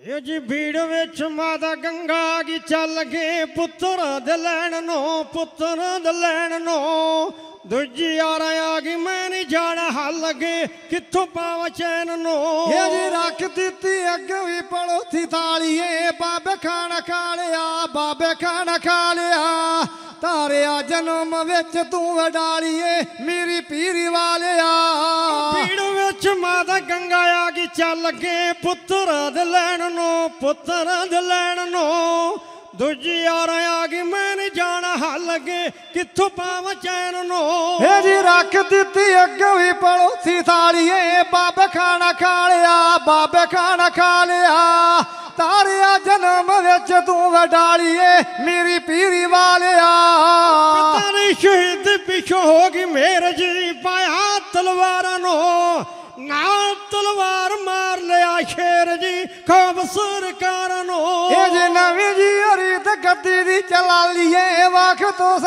ਇਹ ਜੀ ਭੀੜ ਵਿੱਚ ਮਾਤਾ ਗੰਗਾ ਕੀ ਚੱਲ ਗਏ ਪੁੱਤਰ ਦੇ ਲੈਣ ਨੂੰ ਪੁੱਤਰ ਦੇ ਲੈਣ ਨੂੰ ਦੂਜੀ ਯਾਰ ਆ ਗਈ ਮੈਂ ਨਹੀਂ ਜਾਣਾ ਹੱਲ ਲੱਗੇ ਕਿੱਥੋਂ ਪਾਵਾਂ ਚੈਨ ਨੂੰ ਇਹ ਜੀ ਰੱਖ ਦਿੱਤੀ ਅੱਗੇ ਵੀ ਪੜੋਸੀ ਥਾਲੀਏ ਬਾਬੇ ਖਾਣਾ ਖਾ ਲਿਆ ਬਾਬੇ ਖਾਣਾ ਖਾ ਲਿਆ ਤਾਰਿਆ ਜਨਮ ਵਿੱਚ ਤੂੰ ਵਡਾਲੀਏ ਮੇਰੀ ਪੀਰੀ ਵਾਲਿਆ ਭੀੜ ਵਿੱਚ ਮਾਤਾ ਗੰਗਾ ਆ ਗਈ ਚੱਲ ਗਏ ਪੁੱਤਰ ਦੇ ਲੈਣ ਨੂੰ ਪੁੱਤਰ ਦੇ ਲੈਣ ਨੂੰ ਦੂਜੀ ਯਾਰ ਆ ਗਈ ਮੈਂ ਨਹੀਂ ਜਾਣਾ ਹੱਲ ਲੱਗੇ ਕਿੱਥੋਂ ਪਾਵਾਂ ਚੈਨ ਨੂੰ ਇਹ ਜੀ ਰੱਖ ਦਿੱਤੀ ਅੱਗੇ ਵੀ ਪੜੋਸੀ ਥਾਲੀਏ ਬਾਬੇ ਖਾਣਾ ਖਾ ਲਿਆ ਬਾਬੇ ਖਾਣਾ ਖਾ ਲਿਆ ਤਾਰਿਆ ਜਨਮ ਵਿੱਚ ਤੂੰ ਵਡਾਲੀਏ ਮੇਰੀ ਪੀਰੀ ਵਾਲਿਆ ਪਿਤਾ ਨੇ ਸ਼ਹੀਦ ਪਿੱਛੋਂ ਹੋ ਗਈ ਮੇਰ ਜੀ ਪਾਇਆ ਤਲਵਾਰਾਂ ਨੂੰ ਨਾਲ ਤਲਵਾਰ ਮਾਰ ਲਿਆ ਸ਼ੇਰ ਜੀ ਖੂਬ ਸਰਕਾਰਾਂ ਨੂੰ ਇਹ ਜੇ ਨਵੀਂ ਜੀ ਰੀਤ ਗੱਦੀ ਦੀ ਚਲਾ ਲਈਏ ਵਖ ਤੋਂ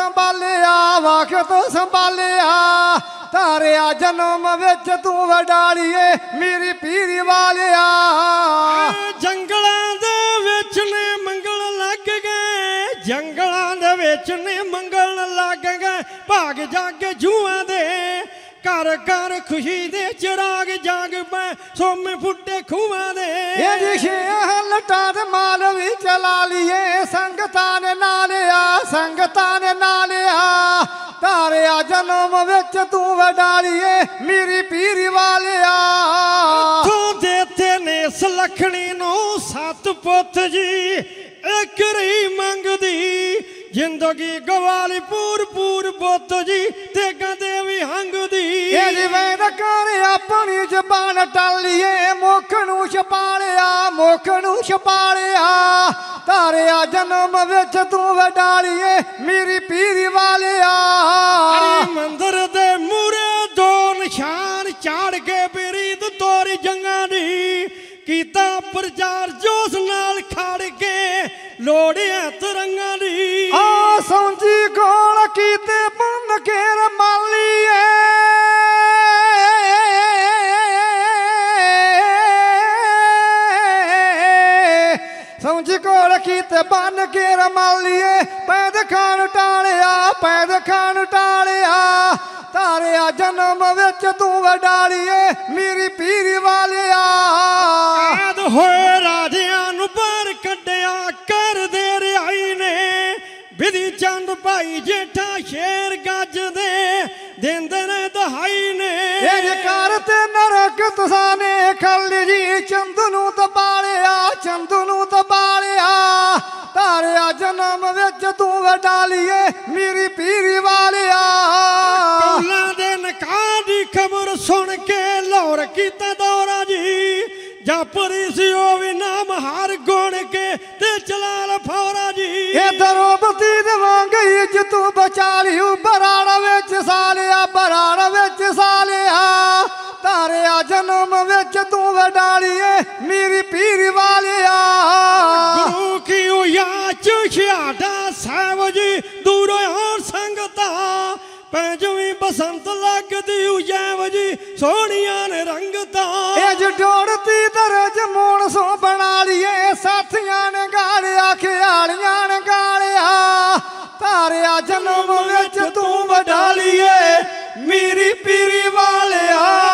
ਸੰਭਾਲਿਆ ਤਾਰਿਆ ਜਨਮ ਵਿੱਚ ਤੂੰ ਵਡਾਲੀਏ ਮੇਰੀ ਪੀਰੀ ਵਾਲਿਆ ਜੰਗਲਾਂ ਦੇ ਵਿੱਚ ਨੇ ਮੰਗਲ ਲੱਗ ਗਏ ਜੰਗਲਾਂ ਦੇ ਵਿੱਚ ਨੇ ਮੰਗਲ ਲੱਗ ਗਏ ਭਾਗ ਜਾਗੇ ਜੂਆਂ ਦੇ ਘਰ ਘਰ ਖੁਸ਼ੀ ਦੇ ਚਿਰਾਗ ਜਾਗ ਪੈ ਸੋਮੇ ਫੁੱਟੇ ਖੂਹਾਂ ਦੇ ਇਹ ਜਿਖੇ ਲਟਾ ਦੇ ਮਾਲ ਵੀ ਚਲਾ ਲਈਏ ਸੰਗਤਾਂ ਨੇ ਨਾਲਿਆ ਤਾਰਿਆ ਜਨਮ ਵਿੱਚ ਤੂੰ ਵਡਾਲੀਏ ਮੇਰੀ ਪੀਰੀ ਵਾਲਿਆ ਤੂੰ ਦੇਤੇ ਨੇ ਸਲਖਣੀ ਨੂੰ 7 ਪੁੱਤ ਜੀ ਇੱਕ ਰਹੀ ਮੰਗਦੀ ਜ਼ਿੰਦਗੀ ਗਵਾਲੀ ਪੂਰ ਪੁੱਤ ਜੀ ਤੇਗਾਂ ਦੇ ਵੀ ਹੰਗਦੀ ਇਹ ਜਿਵੇਂ ਦਾ ਕਰ ਆਪਣੀ ਜ਼ਬਾਨ ਟਾਲੀਏ ਮੁੱਖ ਨੂੰ ਛਪਾਲਿਆ ਤਾਰਿਆ ਜਨਮ ਵਿੱਚ ਤੂੰ ਵਡਾਲੀਏ ਮੇਰੀ ਪੀਰੀ ਵਾਲਿਆ ਮੰਦਰ ਦੇ ਮੂਰੇ 2 ਨਿਸ਼ਾਨ ਚਾੜ ਕੇ ਬਰੀਦ ਤੋਰੀ ਜੰਗਾਂ ਦੀ ਕੀਤਾ ਪ੍ਰਚਾਰ ਜੋਸ਼ ਨਾਲ ਖੜ ਕੇ ਲੋੜਿਆ ਤਰੰਗਾਂ ਦੀ ਆ ਸੌਂਜੀ ਕੋਲ ਕੀਤੇ ਬੰਨ ਕੇ ਰਮਾਲੀਏ ਸੌਂਜੀ ਕੋਲ ਕੀਤੇ ਬੰਨ ਕੇ ਰਮਾਲੀਏ ਪੈਦ ਖਾਨ ਟਾਲਿਆ ਤਾਰਿਆ ਜਨਮ ਵਿੱਚ ਤੂੰ ਵਡਾਲੀਏ ਮੇਰੀ ਪੀਰੀ ਵਾਲਿਆ ਕੈਦ ਹੋਏ ਰਾਜਿਆਂ ਨੂੰ ਬਾਹਰ ਕੱਢਿਆ ਕਰਦੇ ਰਿਹਾਈ ਨੇ ਵਿਧੀ ਚੰਦ ਭਾਈ ਜੇਠਾ ਸ਼ੇਰ ਗੱਜਦੇ ਦਿੰਦੇ ਨੇ ਦਹਾਈ ਨੇ ਇਹ ਕਰ ਤੇ ਨਰਕ ਤੁਸਾਂ ਨੇ ਖੱਲ ਜੀ ਚੰਦ ਨੂੰ ਦਬਾਲਿਆ ਤਾਰਿਆ ਜਨਮ ਵਿੱਚ ਤੂੰ ਵਡਾਲੀਏ ਮੇਰੀ ਪੀਰੀ ਵਾਲਿਆ ਕੌਲਾਂ ਦੇ ਨਿਕਾਹ ਦੀ ਖਬਰ ਸੁਣ ਕੇ ਲਾਹੌਰ ਕੀਤਾ ਦੌਰਾ ਜੀ ਜਾਪਰੀ ਸੀ ਉਹ ਵੀ ਨਾਮ ਹਾਰ ਗੁਣ ਕੇ ਤੇ ਚਲਾ ਫੌਰਾ ਜੀ ਇਹ ਦਰੋਬਤੀ ਦੇ ਵਾਂਗ ਇੱਜ ਤੂੰ ਬਚਾ ਲਿਓ ਬਰਾੜ ਵਿੱਚ ਸਾਲਿਆ ਤਾਰਿਆ ਜਨਮ ਵਿੱਚ ਤੂੰ ਵਡਾਲੀਏ ਮੇਰੀ ਪੀਰੀ ਵਾਲਿਆ ਗੁਰੂ ਕੀ ਉਯਾਚ ਛਿਆਡਾ ਸਾਹਿਬ ਜੀ ਦੂਰੋਂ ਹੋਣ ਸੰਗਤਾਂ ਪੈਜਵੀਂ ਬਸੰਤ ਲੱਗਦੀ ਉਜੈਵ ਜੀ ਸੋਹਣੀਆਂ ਨੇ ਰੰਗਤਾਂ ਇਹ ਜੋੜਤੀ ਦਰਜ ਮੋਣ ਸੋ ਬਣਾ ਲਈਏ ਸਾਥੀਆਂ ਨੇ ਗਾਲਿਆ ਖਿਆਲੀਆਂ ਨੇ ਗਾਲਿਆ ਤਾਰਿਆ ਜਨਮ ਵਿੱਚ ਤੂੰ ਵਡਾਲੀਏ ਮੇਰੀ ਪੀਰੀ ਵਾਲਿਆ